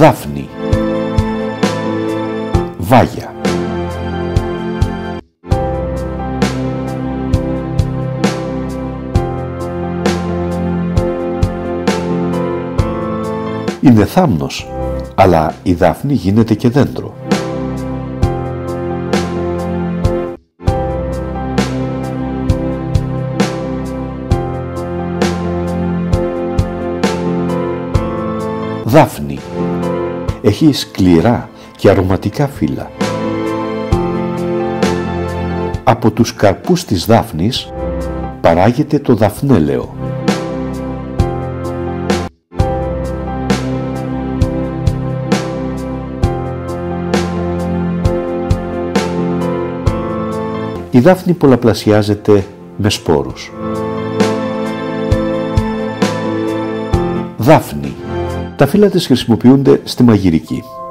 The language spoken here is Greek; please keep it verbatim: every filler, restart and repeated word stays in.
Δάφνη. Βάγια. Είναι θάμνος, αλλά η δάφνη γίνεται και δέντρο. Δάφνη. Έχει σκληρά και αρωματικά φύλλα. Από τους καρπούς της δάφνης παράγεται το δαφνέλαιο. Η δάφνη πολλαπλασιάζεται με σπόρους. Δάφνη. Τα φύλλα της χρησιμοποιούνται στη μαγειρική.